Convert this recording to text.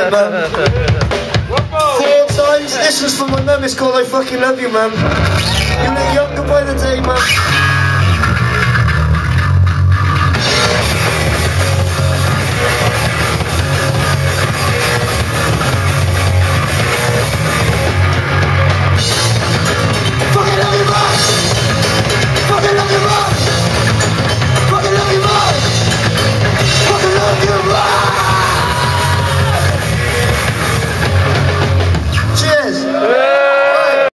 man. 4 times. This was for my mum. It's called I Fucking Love You, man. You look younger by the day, man.